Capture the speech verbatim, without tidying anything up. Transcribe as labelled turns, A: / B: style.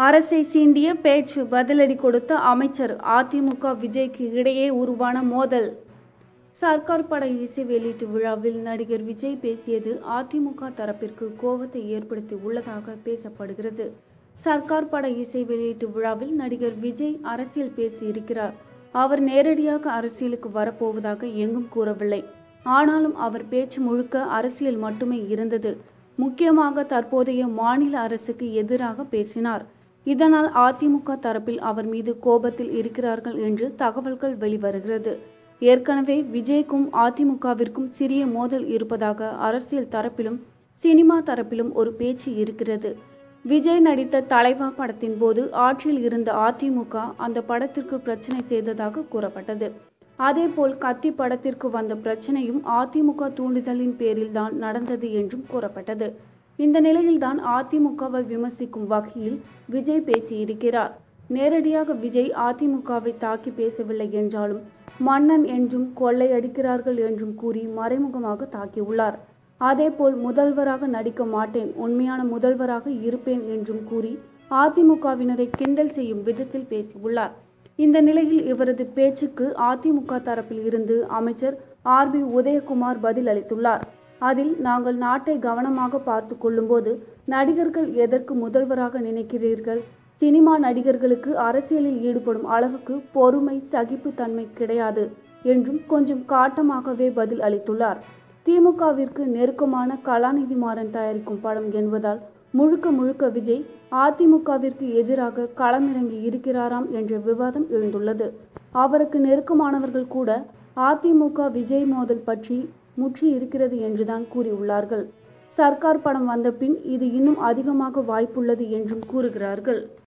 A: அரசை சீண்டிய பேச்சு பதிலடி கொடுத்த அமைச்சர். அதிமுக விஜய்க்கு இடையே உருவான மோதல். சர்க்கார் பட இசை வெளியீட்டு விழாவில் நடிகர் விஜய் பேசியது அதிமுக தரப்பிற்கு கோபத்தை ஏற்படுத்தி உள்ளதாக பேசப்படுகிறது. சர்க்கார் பட இசை வெளியீட்டு விழாவில் நடிகர் விஜய் அரசியல் பேசியிருக்கிறார். அவர் நேரடியாக அரசியலுக்கு வரப்போவதாக எங்கும் கூறவில்லை. ஆனாலும் அவர் பேச்சு முழுக்க அரசியல் மட்டுமே இருந்தது. முக்கியமாக தற்போதைய மாநில அரசுக்கு எதிராக பேசினார். இதனால் அதிமுக தரப்பில் அவர் மீது கோபத்தில் இருக்கிறார்கள் என்று தகவல்கள் வெளிவருகிறது. ஏற்கனவே விஜய்க்கும் அதிமுகவிற்கும் சிறிய மோதல் இருப்பதாக அரசியல் தரப்பிலும் சினிமா தரப்பிலும் ஒரு பேச்சு இருக்கிறது. விஜய் நடித்த தலைவா படத்தின் போது ஆட்சியில் இருந்த அதிமுக அந்த படத்திற்கு பிரச்சனை செய்ததாக கூறப்பட்டது. அதேபோல் கத்தி படத்திற்கு வந்த பிரச்சனையும் அதிமுக தூண்டுதலின் பேரில் தான் நடந்தது என்றும் கூறப்பட்டது. இந்த நிலையில்தான் அதிமுகவை விமர்சிக்கும் வகையில் விஜய் பேசியிருக்கிறார். நேரடியாக விஜய் அதிமுகவை தாக்கி பேசவில்லை என்றாலும் மன்னன் என்றும் கொள்ளையடிக்கிறார்கள் என்றும் கூறி மறைமுகமாக தாக்கியுள்ளார். அதேபோல் முதல்வராக நடிக்க மாட்டேன், உண்மையான முதல்வராக இருப்பேன் என்றும் கூறி அதிமுகவினரை கிண்டல் செய்யும் விதத்தில் பேசியுள்ளார். இந்த நிலையில் இவரது பேச்சுக்கு அதிமுக தரப்பில் இருந்து அமைச்சர் ஆர் பி உதயகுமார் பதில் அளித்துள்ளார். அதில், நாங்கள் நாட்டை கவனமாக பார்த்து கொள்ளும்போது நடிகர்கள் எதற்கு முதல்வராக நினைக்கிறீர்கள்? சினிமா நடிகர்களுக்கு அரசியலில் ஈடுபடும் அளவுக்கு பொறுமை சகிப்பு தன்மை கிடையாது என்றும் கொஞ்சம் காட்டமாகவே பதில் அளித்துள்ளார். திமுகவிற்கு நெருக்கமான கலாநிதி மாறன் தயாரிக்கும் படம் என்பதால் முழுக்க முழுக்க விஜய் அதிமுகவிற்கு எதிராக களமிறங்கி இருக்கிறாராம் என்ற விவாதம் எழுந்துள்ளது. அவருக்கு நெருக்கமானவர்கள் கூட அதிமுக விஜய் மோதல் பற்றி முற்றி இருக்கிறது என்றுதான் கூறியுள்ளார்கள். சர்க்கார் படம் வந்த பின் இது இன்னும் அதிகமாக வாய்ப்புள்ளது என்றும் கூறுகிறார்கள்.